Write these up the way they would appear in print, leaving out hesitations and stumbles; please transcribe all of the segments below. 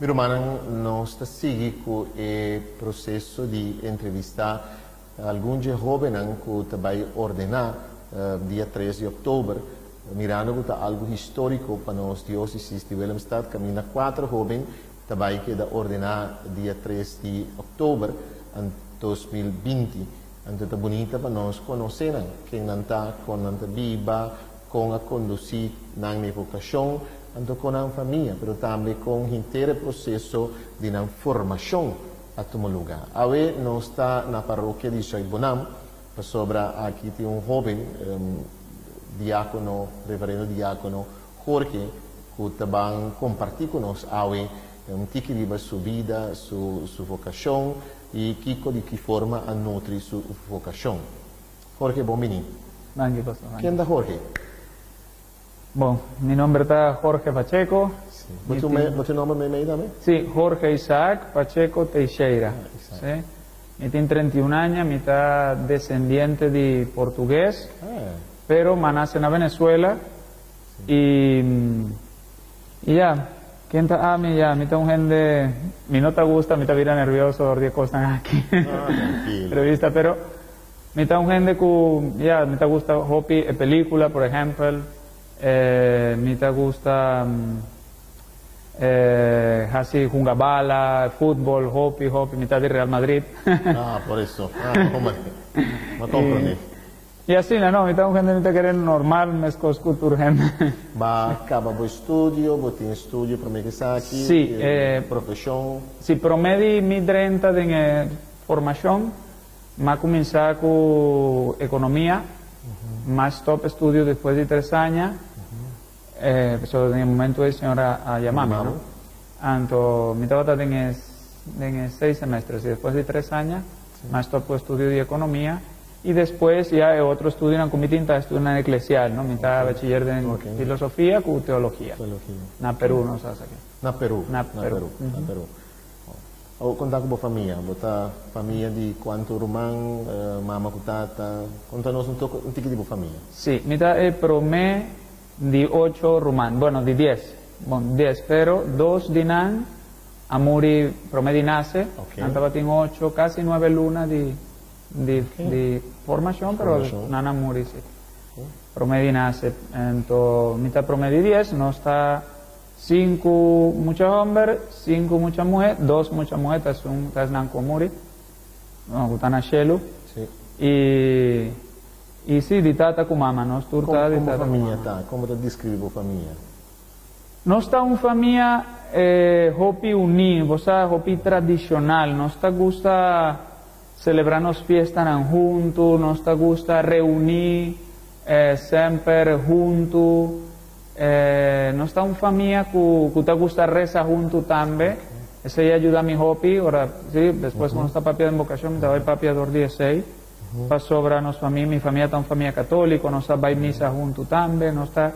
Meu irmão não está seguindo com o processo de entrevistar alguns jovens que também ordenar dia 3 de outubro, mirando que algo histórico para nós dióceses de Willemstad, caminha 4 jovens também que da ordenar dia 3 de outubro em 2020. Então é bonita para nós conhecer quem não está com a viva, com a conduzir na vocação, então com a família, mas também com o inteiro processo de formação a tomar lugar. Hoje nós está na paróquia de Soibonam, sobre aqui tem jovem diácono, reverendo diácono Jorge, que também compartilha conosco hoje que vive sua vida, sua vocação e de que forma a nutrir sua vocação. Jorge, bom menino. Gracias, pastor. ¿Quién es Jorge? Bueno, mi nombre está Jorge Pacheco. Sí. ¿Vos nombre me dame? Sí, Jorge Isaac Pacheco Teixeira. Sí. Mi tiene 31 años, mi está descendiente de portugués, pero nace en Venezuela y ya. ¿Quién está? Mi está un gente, mi no te gusta, mi está vida nervioso, los 10 cosas aquí. Entrevista, pero mi está un gente que, ya, mi te gusta hobby, película, por ejemplo, mi te gusta, así, jugar bala, fútbol, hobby, mi está de Real Madrid. Por eso. No comprendí. Y así, no, mi está un gente, mi te quiere normal, me escoge cultura gente. Va acaba o estudio, vos tienes estudio para mí que está aquí, sí, profesión. Sí, promedi mi 30 de formación, más comenzar con economía, más top estudio después de 3 años, pero en el momento de señora a llamarme, ¿no? Entonces, mi trabajo en 6 semestres y después de 3 años, más top estudio de economía. Y después ya otro estudio en la comité estudio en eclesial, ¿no? Mitad bachiller en filosofía con teología. Na Perú, ¿no sabes aquí? Na Perú. Na Perú. Na Perú. O contar con familia, bota familia de cuánto rumán, mamá cutata, contanos un tipo de familia. Sí, mitad promé de 8 rumán, bueno, de 10. Bueno, 10, pero 2 dinan, amuri promé de nace, andaba en 8, casi 9 lunas de formación, pero nana muri sí. Promedio nace, entonces mitad promedio 10, no está 5 muchos hombres, 5 muchas mujeres, 2 muchas mujeres, son nan komuri, no gutana shelu. Y sí, di tata con mamá, no turta di tata. Familia está, ¿cómo te describo familia? No está una familia hopi unida, vos sabes, hopi tradicional, no está gusta celebrarnos fiestas juntos, nos gusta reunir siempre juntos, nos está una familia que te gusta rezar juntos también, eso ya ayuda a mi hobby, ahora sí, después cuando está papi de invocación, me voy papi a 16, para sobrarnos familia, mi familia está una familia católica, nos está a misa juntos también, nos está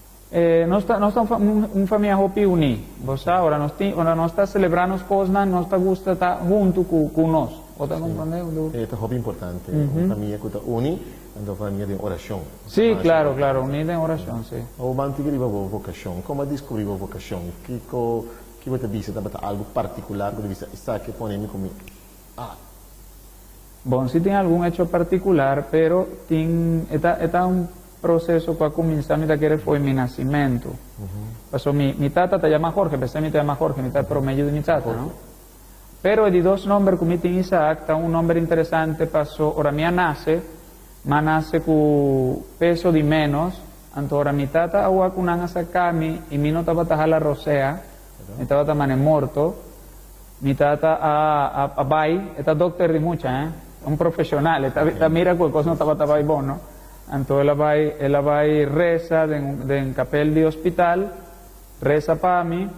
una familia hobby unida, vos sabes, ahora nos está celebrando cosas, nos gusta estar juntos con nosotros. Esto es muy importante, una familia que está unida, una familia de oración. Sí, claro, unida en oración, sí. O manti que vocación, ¿cómo descubrir vocación? ¿Qué te dice? ¿Algo particular que dice, está que ponerme conmigo? Bueno, sí tiene algún hecho particular, pero está un proceso para comenzar, mi quiere fue mi nacimiento. Pasó mi tata te llama Jorge, pensé mi te llama Jorge, mi tata promedio de mi tata, ¿no? Pero de 2 nombres, como tiene Isaac, está un nombre interesante, pasó, ahora mía nace con peso de menos, entonces ahora mi tata agua con una sacami y mi no estaba a la rosea, mi tata mane muerto, mi tata a bai, está doctor de mucha, un profesional, está mira cuál cosa no estaba bai bueno, entonces él bai reza en capel de hospital, reza para mí,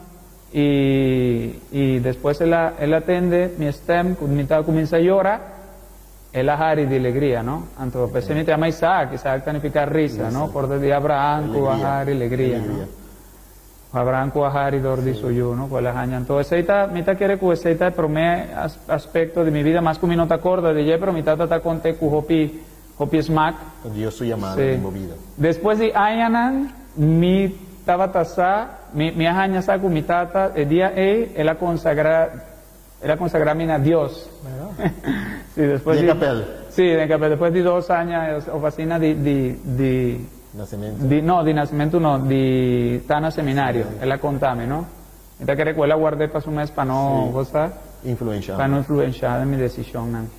y después él atende mi stem, mi tata comienza a llorar, él hari de alegría, ¿no? Entonces, pues, se llama Isaac significa risa, ¿no? Por de Abraham, hari, alegría, ¿no? Abraham, hari, dordi suyo, ¿no? Pues la haña. Entonces, mi tata quiere que ese promé aspecto de mi vida, más que mi no te acorda de ella, pero mi tata te conté que hopi smack. Dios su llamada en mi vida. Después de Ayanan, mi estaba tasá, mi ajaña sa con mi tata, el día ella consagra a Dios. Sí, después de capel. Sí, de capel. Después de 2 años, oficina de Nascimento. Di nascimento no, di Tana seminario, Sí. ella contame, ¿no? Entonces que recuerda guardé para un mes para no Sí. gozar, Influenciado. para no influenciar en mi decisión, ¿no?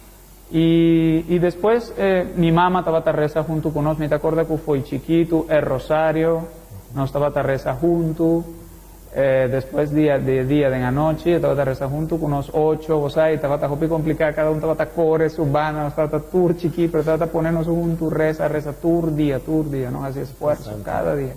Y después mi mamá estaba a reza junto con nosotros, me acuerdo que fue chiquito, el rosario, nos estaba a reza junto, después de la noche, estaba a reza junto con unos 8, o sea, estaba a hopi complicado, cada uno estaba a correr su banda, estaba a tur chiquito, pero estaba a ponernos juntos, reza, tur día, ¿no? Así esfuerzo cada día.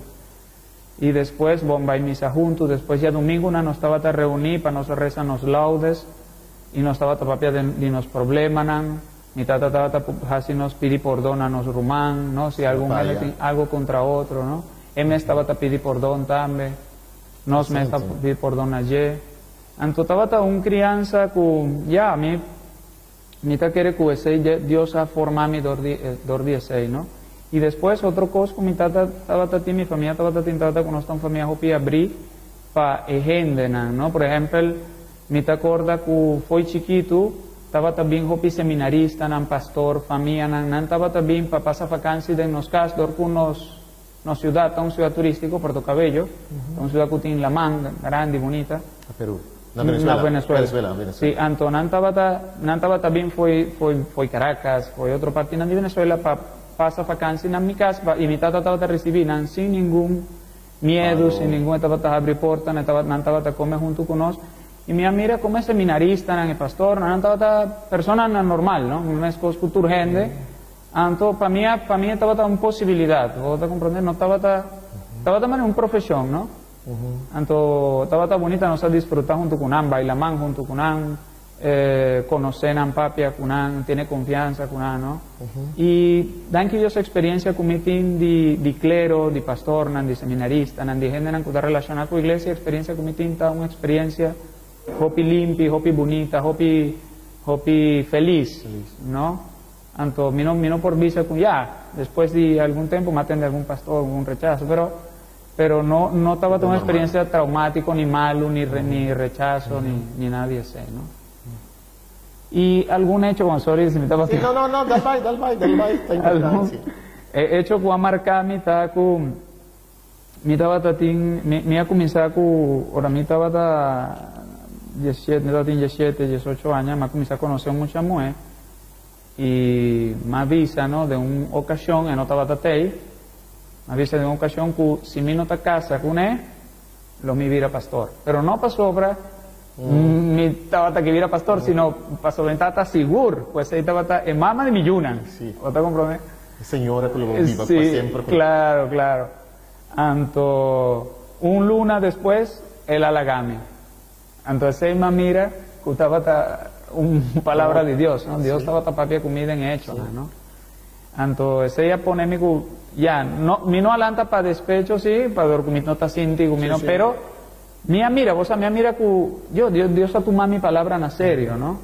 Y después bomba y misa juntos, después ya domingo nos estaba a reunir para nos rezar los laudes, y nos estaba a papia de nos problemas, mi tata estaba a nos pedir perdón a nos rumán, ¿no? Si algo contra otro, ¿no? Él me estaba a pedir perdón también, nos me estaba a pedir perdón ayer. Entonces estaba un crianza que ya a mí te quiere que Dios ha formado mi dordi, ¿no? Y después otro cosa que mi tata estaba a mi familia estaba a con nuestra familia hopi abrir para ejemplo, ¿no? Por ejemplo, me acuerdo que fue chiquito, estaba también hopi seminarista, nan pastor, familia, nan estaba también para pasar vacancias en los casos, con una ciudad turística, Puerto Cabello, una ciudad que tiene la manga, grande y bonita. A Perú. Venezuela. Sí, entonces estaba también fue Caracas, fue otra parte de Venezuela para pasar vacancias en mi casa y mi tata estaba a recibir sin ningún miedo, sin ningún estaba a abrir puertas, estaba a comer junto con nosotros. Y mira como es seminarista, el pastor, no estaba persona normal, ¿no? No es cosa urgente. Entonces, para mí estaba una posibilidad, ¿vos te comprender? No estaba también una profesión, ¿no? Entonces, estaba bonita, nos disfrutar junto con An, bailaman junto con An, conocer a papia con An, tiene confianza con An, ¿no? Y dan que yo esa experiencia con mi team de clero, de pastor, de seminarista, de gente que está relacionada con la iglesia, experiencia con mi team está una experiencia hopi limpia, hopi bonita, hopi feliz, ¿no? Entonces, no por visa con ya, después de algún tiempo maten de algún pastor, algún rechazo, pero no estaba una experiencia traumática, ni malo, ni rechazo, ni nadie así, ¿no? Y algún hecho, bueno, sorry, si me estaba... Sí, no, dal vai, está importante. Hecho que ha marcado mi taco, mi ha comenzado con, ahora mi estaba 17, 18 años, me ha comenzado a conocer mucha mujer, y me avisa, ¿no? De una ocasión, en otra batalla, me avisa de una ocasión que si mi no te casa con él, lo mi vira pastor. Pero no para sobra, mi estaba que vira pastor, sino para sobre estaba seguro, pues ahí estaba en mamá de mi yunan. Sí. ¿O te comprendes? Señora que lo viva Sí, para siempre. claro. Entonces, un luna después, él halagame. Entonces, él me mira que estaba una palabra de Dios, ¿no? Dios estaba tapando comida en hecho, ¿no? Entonces, ella pone mi ya, mi no alanta para despecho, sí, para dormir no está sintiendo, pero mía mira, vos a mí mira que Dios ha tomado mi palabra en serio, ¿no?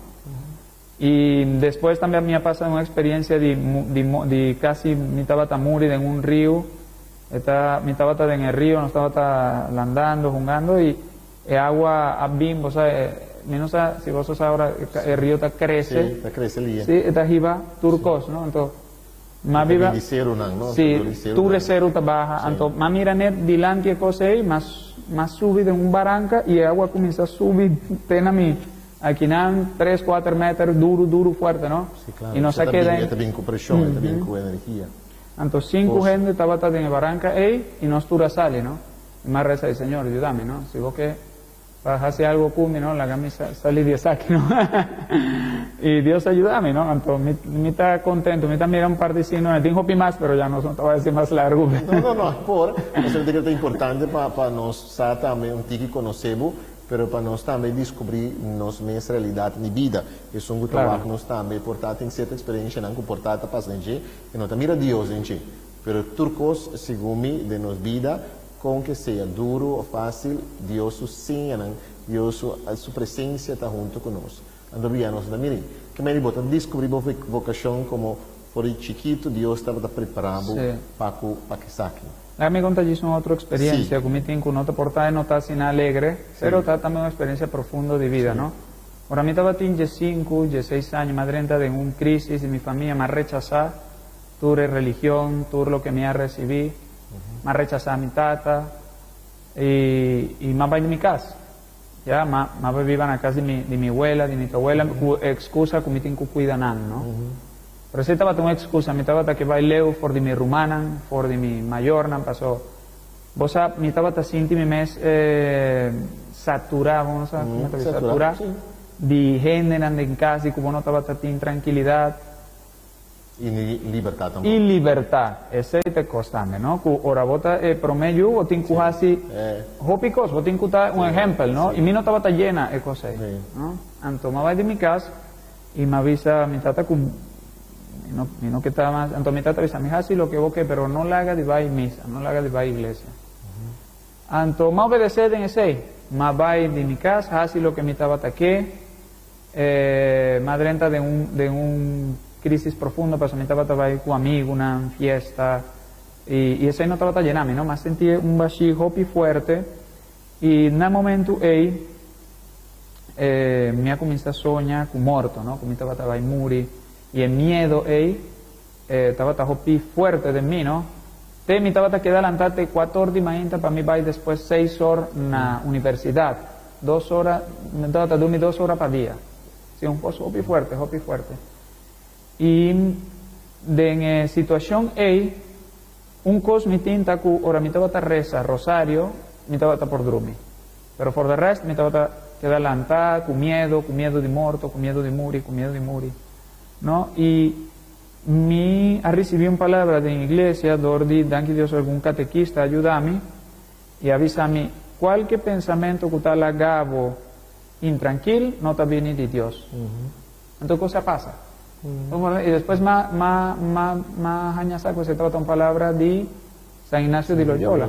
Y después también me ha pasado una experiencia de casi mi estaba morir en un río, mi estaba en el río, no estaba andando, jugando y el agua abim, o sea, menos si vos sabes ahora el río está crece, Sí, está crece el día. sí, está arriba turcos, ¿no? Entonces, más viva, ¿no? sí, tu recero está baja, entonces, más mira net delante cosa ahí, más sube de un barranca y el agua comienza a subir, tena mi, aquí nan 3-4 metros, duro, fuerte, ¿no? Sí, claro. Y no se queda Está bien con presión, está bien con energía. entonces 5 gente estaba en el barranca ahí y nos tura sale, ¿no? Y más reza el Señor, ayúdame, ¿no? Si vos que vas a hacer algo cumi, ¿no? La camisa sale 10 aquí, ¿no? Y Dios ayúdame, ¿no? Entonces me está contento, me está mirando un par de signos, me tengo más, pero ya no te voy a decir más largo. No, eso es importante para nosotros también, un tiki conocemos, pero para nós também descobrir nossa realidade de vida. Isso é um trabalho que nós também portar tem certa experiência não portar para a gente e não mira Deus gente. Pero turcos segundo de nossa vida com que seja duro ou fácil, Deus o ensina, Deus a sua presença está junto conosco. Ando bem nós também. Que me bota descobrir a vocação como por chiquito Deus estava preparado para que saque. La me conta una otra experiencia, Sí. como tengo no te porta no está sin alegre, pero está también una experiencia profunda de vida, ¿no? Ahora mí estaba tinge 5, 6 años, madre entra de un crisis y mi familia me ha rechazado, tuve religión, tuve lo que me ha recibido, me ha rechazado a mi tata y me va de mi casa. Ya, me vivo en la casa de mi abuela, de mi abuela, excusa que me tengo que cuidar, ¿no? Pero si estaba una excusa, mi estaba que baileo por de mi rumanan, por de mi mayorna, pasó. Vos sabés, mi estaba sinti mi mes saturado, ¿no sabes cómo te saturado? Sí. De gente en casa y como no estaba en tranquilidad. Y libertad tampoco. Y libertad, ese te costame, ¿no? Ahora vota promedio, vos tenés así, hópicos, vos tenés un ejemplo, ¿no? Y mi no estaba llena de cosas, ¿no? Entonces me voy de mi casa y me avisa mi tata no que estaba más, entonces mi tata avisa, mi así lo que vos que, pero no la haga de va a misa, no la haga de va a iglesia. Entonces me obedecer en ese, me voy de mi casa, así lo que mi tata ataque, madre entra de un crisis profunda, pues mi estaba ahí con amigos, una fiesta, y ese no estaba llenando, ¿no? Más sentí un vacío hopi fuerte, y en un momento ahí, me ha comenzado a soñar con muerto, ¿no? Como estaba ahí muri, y el miedo ahí, estaba hopi fuerte de mí, ¿no? Te mi estaba que adelantarte 4 horas de mañana para mí va después 6 horas en la universidad, 2 horas, me estaba dormir 2 horas para día, sí, un poco hopi fuerte, hopi fuerte. Y en situación A, un cos mi tinta que ahora mi estaba reza, rosario, mi estaba por dormir. Pero por el resto mi estaba quedar adelantada, con miedo de muerto, con miedo de muri, ¿no? Y mi ha recibido una palabra de la iglesia, donde dan que Dios algún catequista ayúdame y avísame cualquier pensamiento que está lagado intranquilo no está bien de Dios. Entonces, cosa pasa. Y después más años pues se trata una palabra de San Ignacio de Loyola.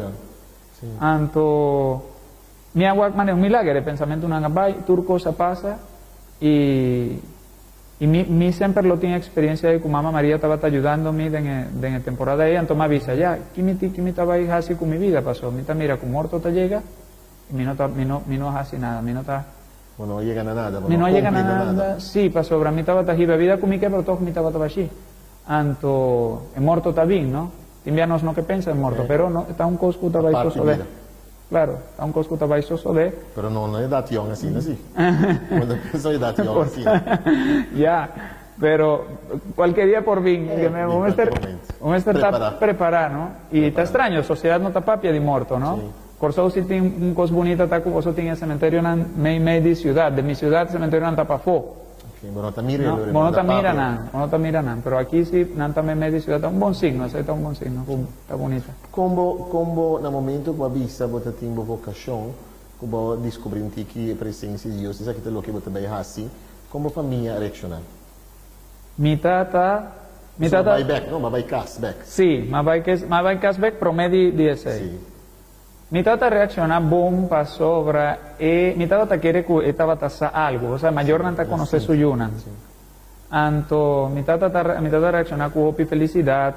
Anto mi agua un milagro de pensamiento una gabay, tu cosa pasa y mi siempre lo tiene experiencia de que mamá María estaba ayudándome en la temporada ahí, entonces me avisa ya, que me estaba ahí así con mi vida pasó, mira, con muerto te llega y mi no hace nada, mi no está. Bueno, no llegan a nada. No llegan a nada, sí, para sobre mi estaba allí bebida con mi que, pero todo mi estaba allí. Anto, el muerto está bien, ¿no? Timbianos no que piensa el muerto, pero no, está un cosco estaba ahí soso de. Claro, está un cosco estaba ahí soso de. Pero no es datión así, ¿no? Sí. Cuando pienso es datión así. Ya, pero cualquier día por bien, que me vamos a estar preparado, ¿no? Y está extraño, sociedad no está papia de muerto, ¿no? Sí. Corsou si tiene un cos bonito, está como vos tiene cementerio en medio ciudad, de mi ciudad cementerio en Tapafó. No te miran, pero aquí sí, nanta medio ciudad, está un buen signo, está un buen signo, está bonito. Como en el momento que vos vos tiene vocación, que vos descubriste que presencia de Dios, eso es lo que vos te veis así, como familia reaccionar. Mi tata vai back, no, ma vai cashback. Sí, ma vai cashback promedio 16. Sí. Mi tata reacciona boom pa sopra e mi tata quiere que estaba tasa algo, o sea, mayor no te conoce su yuna. Anto mi tata reacciona con hopi felicidad.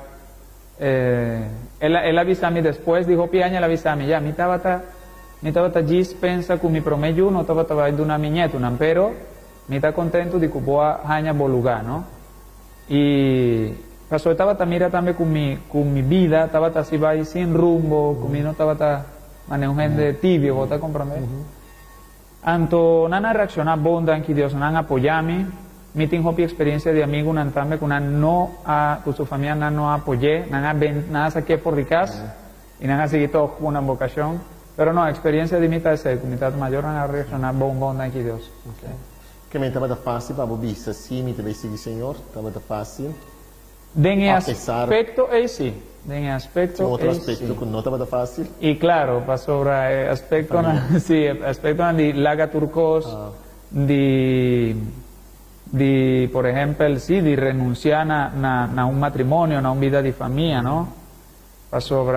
Él avisame después, dijo piaña la avisame ya, mi tata gis pensa que mi promedio no estaba de una miñeta, pero mi está contento de que boa haña bolugar, ¿no? Y pasó estaba mira también con mi vida, estaba así va sin rumbo, con mi no estaba un gente tibio, ¿vos te comprendes? Anto nana reacciona bonda que Dios nan apoyame, mi tengo experiencia de amigo nan tambe con con su familia no apoyé, nada saqué por ricas y nada seguí todo una vocación, pero no experiencia de mitad es mitad mayor nan reacciona bonda que Dios. Que me estaba fácil para vos vista, sí, mi te veis el Señor, estaba fácil. En aspecto sí. En aspecto otro aspecto que no estaba fácil. Y claro, para sobre aspecto de laga turcos, de por ejemplo, sí, de renunciar a un matrimonio, a una vida de familia, ¿no? Para sobre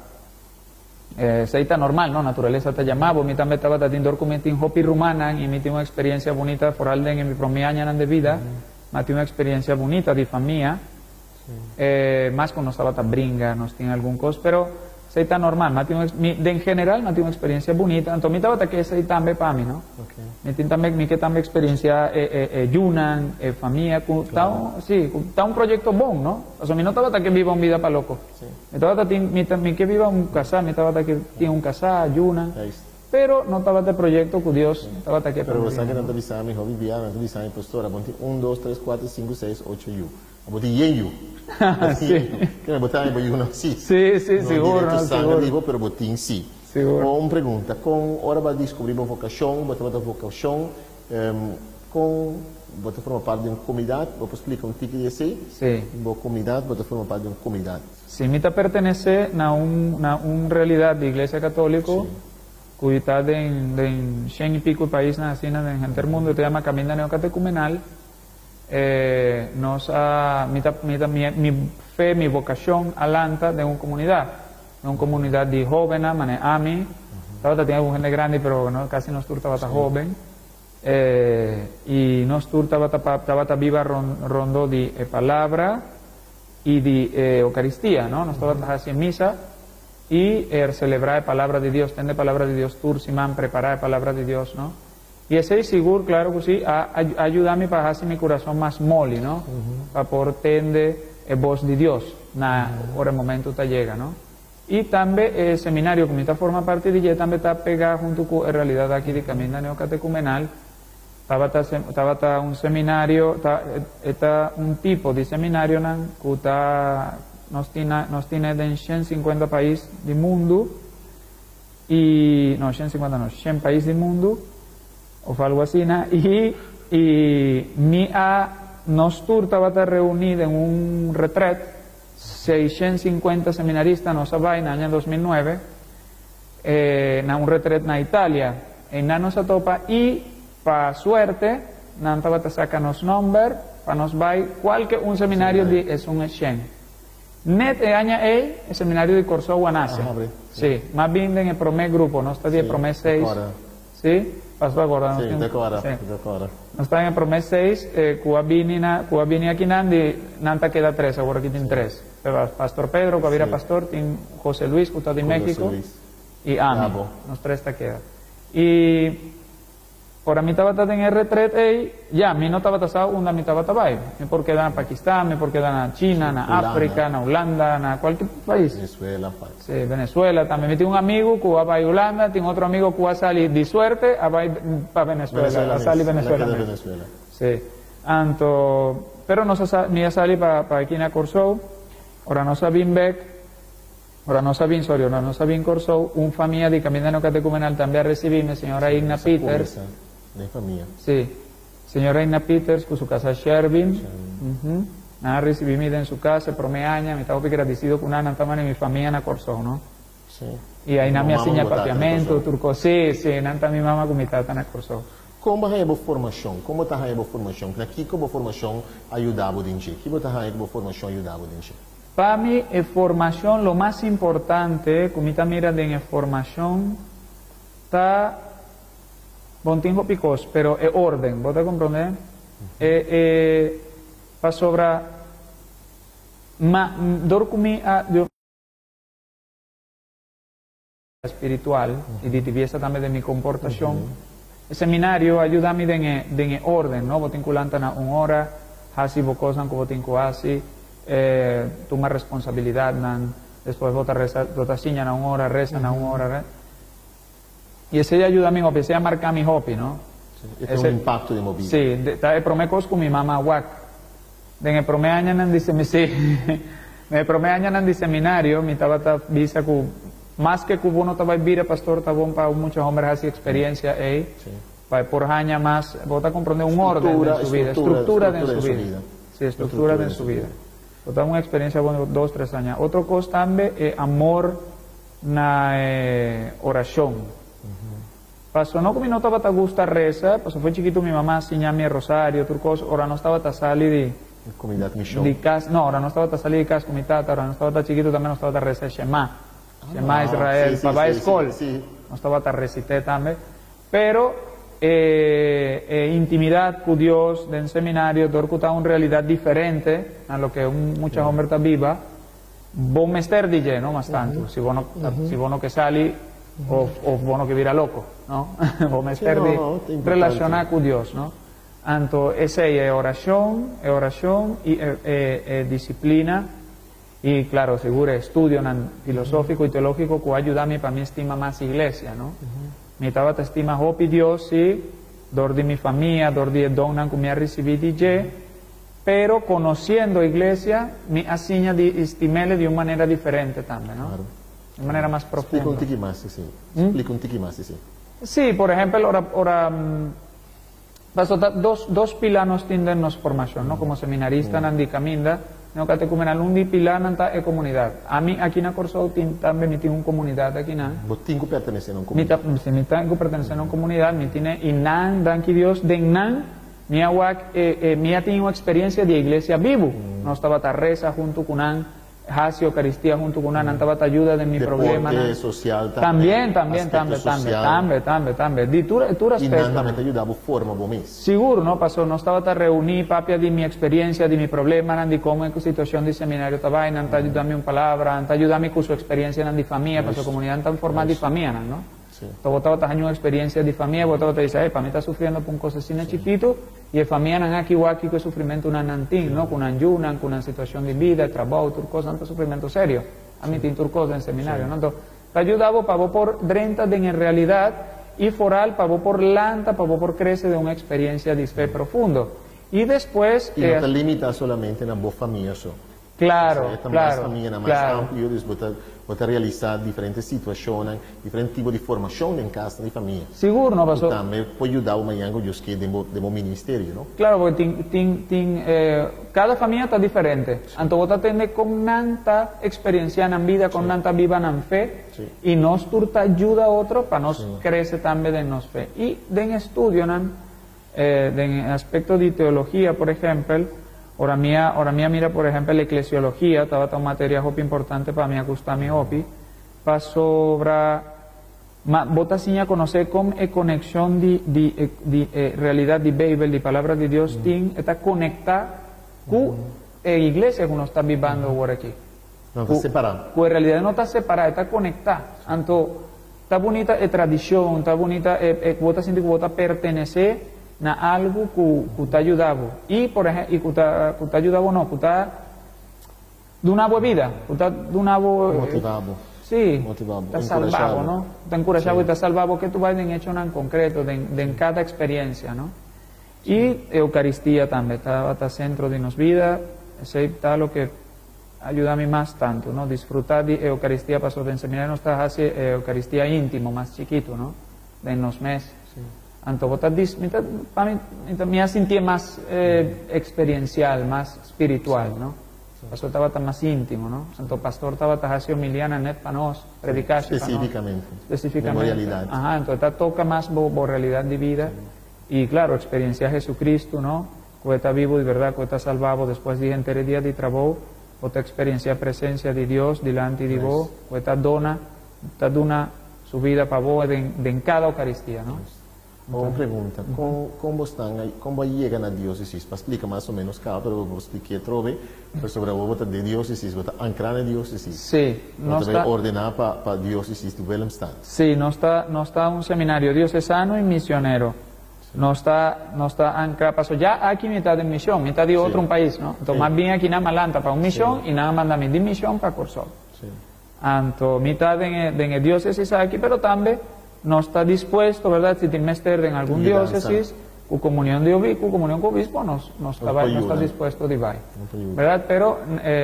seita normal, ¿no? Naturaleza te llamaba, mi también estaba teniendo documentos en hopi rumana y mi tengo una experiencia bonita por alguien en mi primer año de vida, me tengo una experiencia bonita de familia. Más cuando estaba tan bringa, nos tiene algún cos, pero sei tan normal, en general, me tiene una experiencia bonita, entonces, me estaba que sei también para mí, ¿no? Okay. Me tiene también, que también experiencia, Yunan, familia, Claro. sí, está un proyecto bon, ¿no? O sea, me no estaba que viva una vida para loco. Sí. Me estaba que viva un casar, me estaba que tiene un casar, Yunan. Ahí está. Pero no estaba este proyecto con Dios, estaba que Pero você que não está avisando, meu hobby viaja, não está avisando, pastor, abonte 1, 2, 3, 4, 5, 6, 8 yu. Abonte yen yu. Sí. Que me botar em yu não sim. Sí, sí, não seguro, direto no, sangue seguro. vivo, pero botin sim. Seguro. Com uma pergunta, com hora para descobrir uma vocação, botar uma vocação, com botar forma parte de uma comunidade, vou explicar um tique de assim. Sí. Uma comunidade, botar forma parte de uma comunidade. Si Mita pertenece a una realidad de Iglesia Católica, cuya está en 100 y pico países en el mundo, se llama Caminda Neocatecumenal, mi fe, mi vocación alanta de una comunidad de jóvenes, mané AMI, estaba tiene gente grande, pero no, casi no estaba tan joven, y no estaba viva rondo de palabra y de Eucaristía, ¿no? Nos estaba haciendo misa y celebrar la palabra de Dios, tener palabra de Dios, tursimán, preparar la palabra de Dios, ¿no? Y ese seguro, claro que sí, ayudarme para hacer mi corazón más moli, ¿no? Para poder tener voz de Dios, por el momento te llega, ¿no? Y también el seminario, que me forma parte de ella, también está pegado junto con la realidad aquí de Caminda Neocatecumenal. Estaba un seminario, está un tipo de seminario que nos tiene en 150 países del mundo, y no, 150 no, 100 países del mundo, o algo así, y nos estaba reunido en un retreat, 650 seminaristas, nos vaina en el año 2009, en un retreat en Italia, en nos atopa, y para suerte, nantaba te saca nos nombre, para nos vai cualquier un seminario es un Shen. Net aña el seminario de Corso Guanasia. Sí, más bien en el primer grupo, no está de primer 6. Sí, pasó ahora. Sí, decora. No está en el primer 6, Cuba vini aquí nanta queda 3, ahora aquí tiene 3. Pastor Pedro, Cuavira Pastor, tiene José Luis, que está de México, y Ami, nos 3 te queda. Y ahora mi estaba en el retreat, ya, mi no estaba tasado, una mi estaba tabay. Me por quedar en Pakistán, me por quedar en China, en África, en Holanda, en cualquier país. Venezuela, sí, Venezuela. También me tengo un amigo que va para Holanda, tengo otro amigo que va a salir de suerte, a va para Venezuela, a salir Venezuela. Sí. Pero no me salí para aquí en Corso, ahora no sabía ahora no sabía en Corso, un familia de Caminda Neocatecumenal también recibíme, señora Igna Peters. De familia. Sí, señora Igna Peters, con su casa Shervin. Recibíme en su casa, por mi año, me estaba agradecido con una también en mi familia en Corso, ¿no? Sí. Y ahí me hacía papiamento, turco, sí, nanta mi mamá con mi tata en Corso. Como é a boa formação? Como está a boa formação? Aqui como formação ajudava o dinheiro? Que botar a boa formação ajudava o dinheiro? Para mí, formación, lo más importante, como mira de formación, está, bon tiempo picos, pero es orden, ¿vos te comprender? Para sobra, dormir espiritual y de tibieza también de mi comportación. El seminario ayuda a mí de orden, ¿no? Vos te inculantan a una hora, así vos cosas como vos te así. Toma responsabilidad, después vota ciñan a una hora, rezan a una hora, y ese ayuda a mí, empecé a marcar mi hobby, ¿no? Sí, es un impacto de movilidad. Sí, está el primer cosa con mi mamá guac, en el primer año en el seminario, mi estaba visa con más que cubo no estaba vira pastor, estaba para muchos hombres así experiencia para por año más, vota comprender un orden de su vida, estructura de su vida. Sí, estructura de su vida. Toda una experiencia bueno 2, 3 años. Otro cosa también es amor na oración. Pasó no como no estaba te gusta reza, pasó fue chiquito mi mamá enseñaba rosario, turcos, ahora no estaba te salir de casa, no, ahora no estaba te salir de casa con mi tata, ahora no estaba te chiquito también no estaba te reza Shema Israel, papá escol, no estaba te recité también, pero intimidad con Dios del seminario, dorcuta una realidad diferente a lo que muchos hombres está viva, buon mestiere di je, no? Mas tanto, si buono che sali o buono che vira loco, no? Buon mestiere di relacionar con Dios, no? Anto esa es oración y disciplina y claro, seguro estudio filosófico y teológico que ayudarme para mi estima más iglesia, ¿no? Mi estaba te estima hopi Dios, sí, dor de mi familia, dor de donan que me ha recibido y pero conociendo iglesia, me asigna de estimele de una manera diferente también, ¿no? Claro. De manera más profunda. Explica un tiki más, sí. Explica un tiki más, sí. Sí, por ejemplo, ahora dos pilanos tienen nos formación, ¿no? Como seminarista en caminda, no catecumenal un pilar en comunidad. A mí aquí en Corsou también me tiene una comunidad aquí na. Vos tengo pertenecer a una comunidad. Me tengo pertenecer a una comunidad, me tiene inan, danki Dios, de inan, me ha tenido experiencia de iglesia vivo. No estaba tarreza junto con an, hasi Eucaristía junto con an, estaba ayuda de mi problema. Social también. Di tu y nada te ayudaba forma vos mismo. Seguro, no pasó, no estaba a reunir papia de mi experiencia, de mi problema, de cómo en situación de seminario estaba, no te ayudarme una palabra, no te ayudarme con su experiencia en la familia, para su comunidad tan formal de familia, ¿no? Todo estaba teniendo una experiencia de familia, vos te dice, para mí está sufriendo por un cosa así chiquito, y de familia no aquí o aquí que sufrimiento una nantín, ¿no? Con una ayuna, con una situación de vida, trabajo, turcos, no sufrimiento serio. A mí tiene turcos en seminario, ¿no? Entonces, te ayudaba para vos por drenta de en realidad y foral para vos por lanta, para vos por crece de una experiencia de fe profundo. Y después... Y no te limitas solamente en la voz familia, claro, más familia, más amplio, después poter realizar diferentes situaciones, diferentes tipos de formación en casa de familia. Seguro, no pasó. También puede ayudar a mañana que de ministerio, ¿no? Claro, porque cada familia está diferente. Entonces, vos tenés con tanta experiencia en la vida, con tanta viva en la fe, y nos turta ayuda a otro para nos crecer también en nos fe. Y de estudio, en aspecto de teología, por ejemplo, ahora mía mira, por ejemplo, la eclesiología, estaba una materia importante para mí, gustar mi hobby, para sobre, vos a conocer cómo es conexión de realidad de Bible, de palabra de Dios, está conectada con la iglesia que uno está viviendo ahora aquí. No está separada. En realidad no está separada, está conectada. Entonces, está bonita la tradición, está bonita, vos sientes que vos pertenece na algo que te ayudaba y por ejemplo que te ayudaba no que te de una buena vida que te de una motivado te salvado no te encorajado y te salvado que tú vayas en hecho en concreto de cada experiencia no y Eucaristía también está centro de nos vida ese está lo que ayuda a mí más tanto no disfrutar de Eucaristía pasó de enseñar no está hace Eucaristía íntimo más chiquito no de unos meses entonces, me sentía más experiencial, más espiritual, ¿no? Pastor estaba más íntimo, ¿no? Santo Pastor estaba haciendo miliana net para nos, predicar. Específicamente. Específicamente. Realidad. Ajá, entonces toca más por realidad de vida. Y claro, experiencia de Jesucristo, ¿no? Que está vivo de verdad, que está salvado después de entere día de trabajo, otra experiencia presencia de Dios delante de vos, que está dona su vida para vos en cada Eucaristía, ¿no? Una pregunta, ¿cómo llegan a diócesis? Explica más o menos cada, pero vos expliqué trove, pero sobre vos de diócesis, vos anclar en diócesis. Sí, no está ordenar para diócesis de Willemstad. Sí, no está un seminario diocesano y misionero. No está anclado, pasó ya aquí mitad de misión, mitad de otro un país, ¿no? Entonces más bien aquí nada más lanta para una misión y nada más de misión para Corsou. Sí. Entonces mitad de diócesis aquí, pero también no está dispuesto, ¿verdad? Si tiene mester en algún diócesis, con comunión de obispo, comunión con obispo, no está dispuesto de ir, ¿verdad? Pero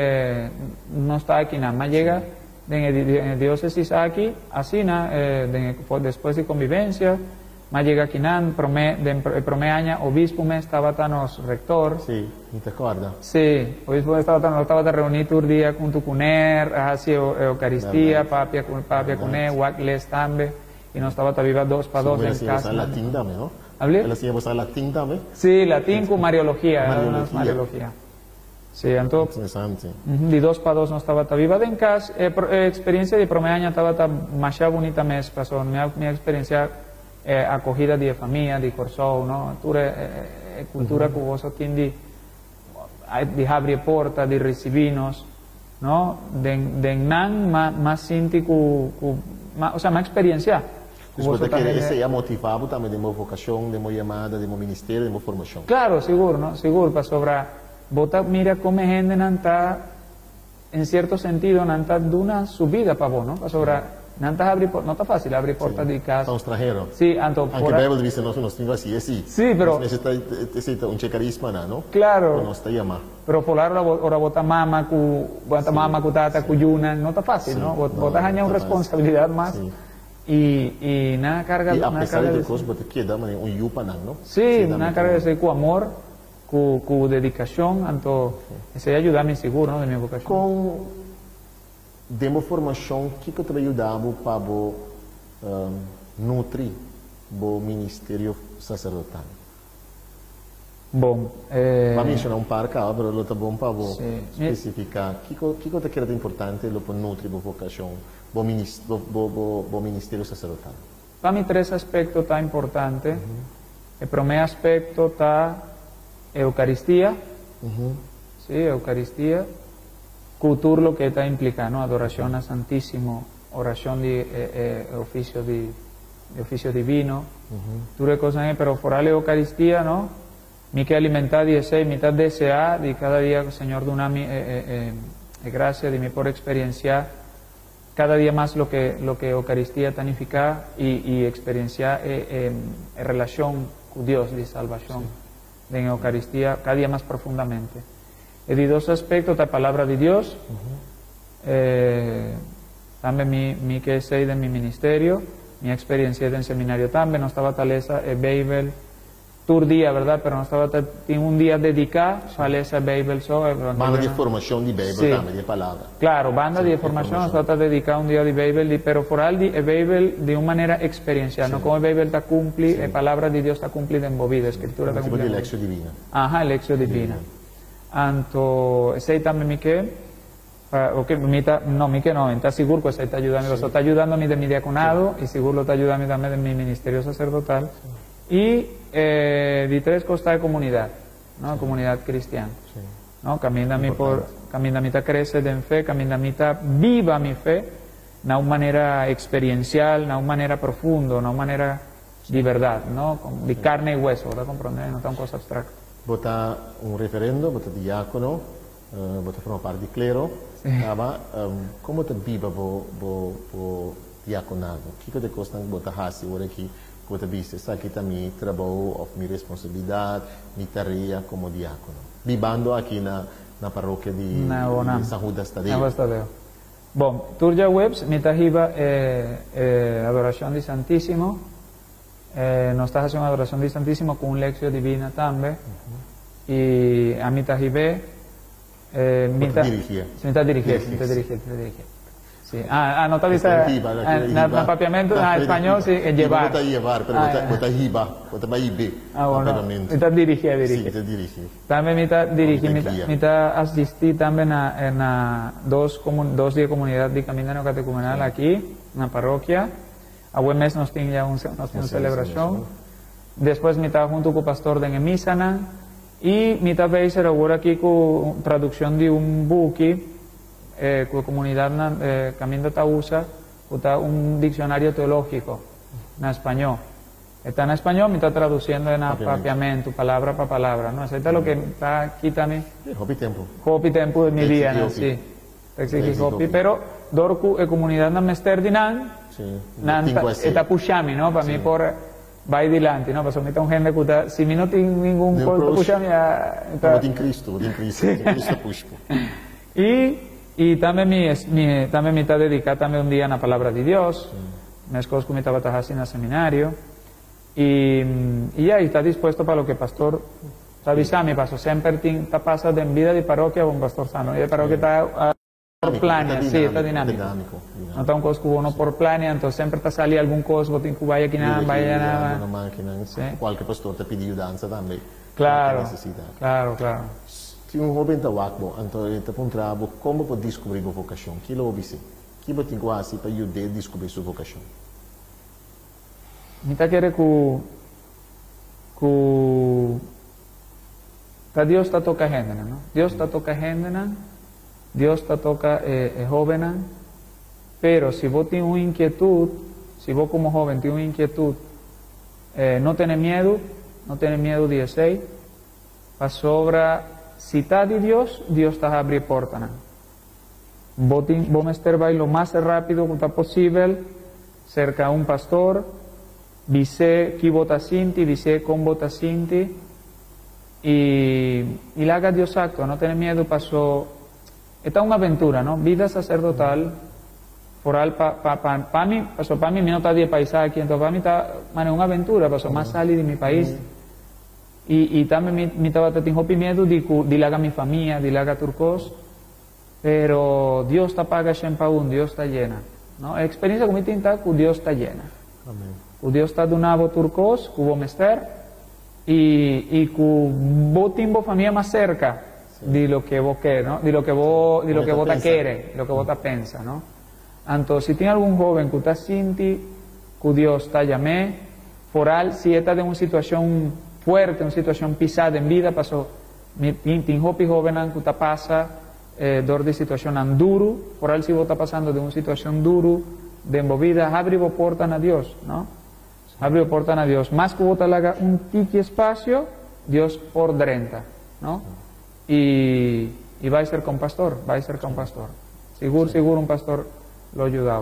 no está aquí nada más llega en diócesis aquí, así, después de convivencia, más llega aquí nada, prome año, obispo me estaba tan rector. Sí, ¿y te acuerdas? Sí, obispo me estaba tan reunido todo el día junto con él, así Eucaristía, papia con él, Wagles también. Y no estaba viva 2 para 2 en casa. Latín también, ¿no? ¿Hablé? ¿La hacía usar latín también? Sí, latín con Mariología. Sí, entonces, interesante. De 2 para 2 no estaba viva en casa. Experiencia de promeaña estaba más bonita mes pasó. Mi experiencia acogida de familia, de Corsou, ¿no? Cultura que vos tiene de abrir puertas, de recibirnos. ¿no? De nan más sinti o sea, más experiencia. Después de que ese ya motivado también de mi vocación, de mi llamada, de mi ministerio, de mi formación. Claro, seguro, ¿no? Seguro, para sobra. Vota mira cómo gente nanta, en cierto sentido, nanta de una subida para vos, ¿no? Para sobra, nanta abrir, no está fácil abrir puertas de casa. Está un extranjero. Sí, anto. Aunque la Biblia dice, no tengo así, sí. Sí, pero. Necesita un carisma, ¿no? Claro. No está llamado. Pero por ahora vota mama, mama, tata, yuna, no está fácil, ¿no? Vota añade una responsabilidad más. Sí. Y nada carga y a pesar de cosas te queda un yupanang, ¿no? Sí, una carga de ser con amor, con dedicación, tanto ese ayudarme seguro, ¿no? De mi vocación. Con demo formación, ¿qué te ayudaba para nutrir el ministerio sacerdotal? Bom, va a mencionar un par acá, pero lo está bom para especificar. ¿Qué te queda importante lo para nutrir la vocación? Bo ministerio sacerdotal. Para mí tres aspectos tan importantes. El primer aspecto está Eucaristía, sí, Eucaristía, cultura lo que está implicado, ¿no? Adoración a Santísimo, oración de oficio divino, pero fuera la Eucaristía, ¿no? Mi que alimentar de ese, mitad desea, de cada día, Señor, donami gracia, de mi por experiencia cada día más lo que Eucaristía tanifica y experiencia relación con Dios de salvación en Eucaristía cada día más profundamente. Y de dos aspectos, la palabra de Dios, también mi que sé de mi ministerio, mi experiencia en seminario también, no estaba tal esa Bible, tur día, ¿verdad? Pero no estaba en un día dedicado a esa Bible. Banda de formación de Bible también, de palabra. Claro, banda de formación está dedicada un día de Bible, pero por algo de Bible de una manera experiencial, no como el Bible está cumplida, la palabra de Dios está cumplida en movida, escritura está cumplida. El lección divina. Ajá, el lección divina. Anto, ese también mi que, no, está seguro que ese está ayudando, está ayudándome de mi diaconado y seguro está ayudando también de mi ministerio sacerdotal. Y de tres cosas de comunidad, ¿no? Comunidad cristiana, ¿no? Caminamita crece en fe, caminamita viva mi fe, de una manera experiencial, de una manera profunda, de una manera de verdad, ¿no? De carne y hueso, ¿verdad? Comprender, no está una cosa abstracta. Vota un referendo, vota diácono, vota forma parte del clero, ¿cómo te viva el diaconado? ¿Qué te cuesta votar así ahora aquí? Vota viste, esta aquí está mi trabajo, mi responsabilidad, mi tarea como diácono. Vivando aquí en la parroquia de San Judas Tadeo. Bom, Turja Webs, mi tajiba adoración de Santísimo, nos está haciendo adoración de Santísimo con un lección divina también, y a mi tajibe, mi dirigía. Sí. No está dice papiamento en español sí es llevar. Vota llevar, pero vota hiba, vota maibe. Bueno, está dirigir. Sí, te dirige. También me está asistí también en dos días de comunidad de caminano catecumenal aquí en la parroquia. A buen mes nos tiene ya una celebración. Después me está junto con el pastor de Emisana y me está veis ahora aquí con traducción de un buque. Con comunidad Camino Tausa, está un diccionario teológico en español. Está en español, me está traduciendo en papiamento, palabra para palabra. ¿No? Eso es lo que está aquí también. Hopi tempo de mi día, ¿no? Sí. Pero Dorku comunidad na Mesterdinan, está pushami, ¿no? Para mí por va adelante, ¿no? Para mí está un gente que si no tiene ningún colpo pushami, está en Cristo, pushpo. Y también me está dedicado también un día a la palabra de Dios. Me escojo que me estaba trabajando en el seminario. Y ahí está dispuesto para lo que pastor está avisando. Paso siempre está pasando en vida de parroquia con pastor sano. Y de parroquia está por plania, sí, está dinámico. No está un cosco uno por plania, entonces siempre está saliendo algún cosco, que vaya aquí nada, vaya nada. Cualquier pastor te pide ayudanza también. Claro. Se un joven está wakbo, entonces está un trabajo, ¿cómo puede descubrir su vocación? ¿Qué lo observa? ¿Qué puede hacer para ayudar a descubrir su vocación? Mi quiere que Dios está tocando, ¿no? Dios está tocando Dios te toca joven, pero si vos tienes una inquietud, si vos como joven tienes una inquietud, no tenés miedo 16, para sobra, si está de Dios te va a abrir puertas. Vos me estar lo más rápido que está posible, cerca a un pastor, dice que vota sinti, dice con vota sinti, y le haga Dios acto, no tenés miedo, pasó, esta es una aventura, ¿no? Vida sacerdotal, foral, para mí no está de paisaje aquí, entonces para mí está, una aventura, pasó más salir de mi país, y también mi estaba teniendo miedo de le haga mi familia, de le haga turcos, pero Dios te paga siempre aún, Dios está llena, ¿no? La experiencia que me tinta, que Dios está llena. Amén. Que Dios está donando turcos, que vos mester, y que vos tenés familia más cerca de lo que vos querés, ¿no? De lo que vos te quieres, lo que vos te pensas, ¿no? Entonces, si tiene algún joven que está sinti, que Dios está llamé, foral, si está en una situación fuerte, una situación pisada en vida, pasó, tengo joven que te pasa, de situación duro, foral si vos está pasando de una situación duro, de movida, abre vos puertas a Dios, ¿no? Abre vos puertas a Dios. Más que vos te haga un tiki espacio, Dios ordrenta, ¿no? Y va a ser con pastor, Seguro un pastor lo ayudaba.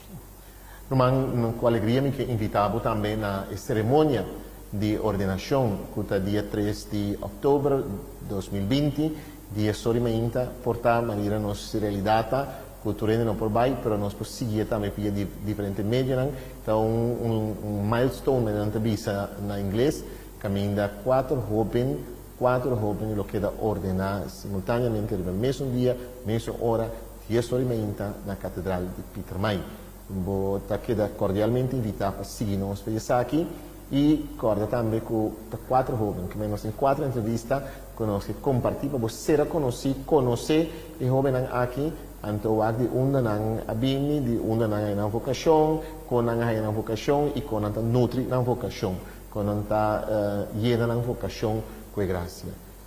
Roman, con alegría me invitaba también a la ceremonia de ordenación, que es el día 3 de octubre 2020, dia sorimenta portar maneira nos realizada culturalmente não por baixo, pero nós seguir também via diferentes medios, então milestone mediante visa na inglês, caminha quatro jovens lo que da ordenar simultaneamente no mesmo dia, mesma hora, dia sorimenta na catedral de Peter May. Vou queda cordialmente invitar para seguir nos aqui. E recorda também que quatro jovens, que nós temos 4 entrevistas com nós que compartilhamos, você conhecer os jovens aqui, então de onde não abime, de onde não é na vocação, com não é na vocação e com não nutri na vocação, com não está llena na vocação com a graça.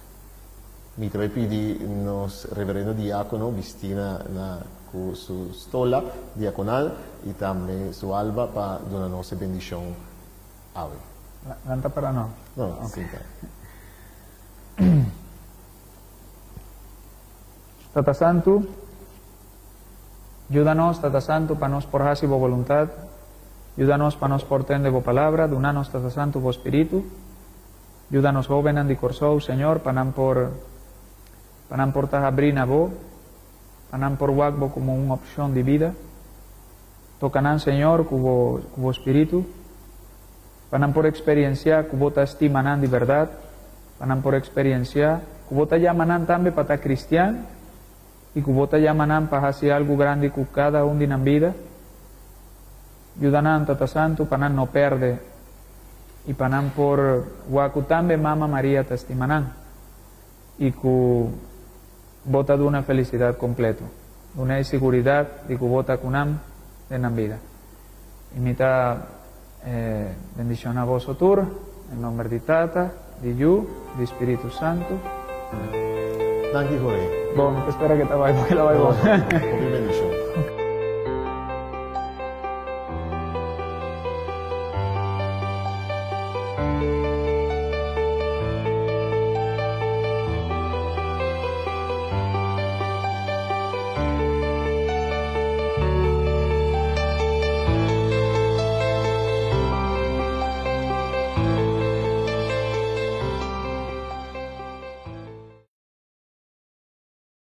Me também pedi nos reverendo diácono Vistina com sua stola diaconal e também sua alba para dar nossa bendição. Ave. ¿Lanta para no? No, okay. Sí. Tata Santo, ayúdanos, Tata Santo, para nos por hasi voluntad, ayúdanos para nos por tende vo palabra, donanos, Tata Santo, vo espíritu, ayúdanos, joven andi corsou, Señor, para por tajabrina vo, para por wagbo como una opción de vida, tocanan, Señor, cubo espíritu, panan por experiencia, kubota estimanan de verdad, panan por experiencia, kubota llamanan también para cristiano, y kubota llamanan para hacer algo grande con cada uno de la vida. Ayudanan, Tata Santo, panan no perde, y panan por guacutambe Mama María te estimanan, y ku bota de una felicidad completa, una seguridad de kubota kunam de la vida. Imita bendición a vosotros, en nombre de Tata, de Yu, de Espíritu Santo. Danke, Jorge. Bueno, espera que te vaya, porque la vaya. Bendición.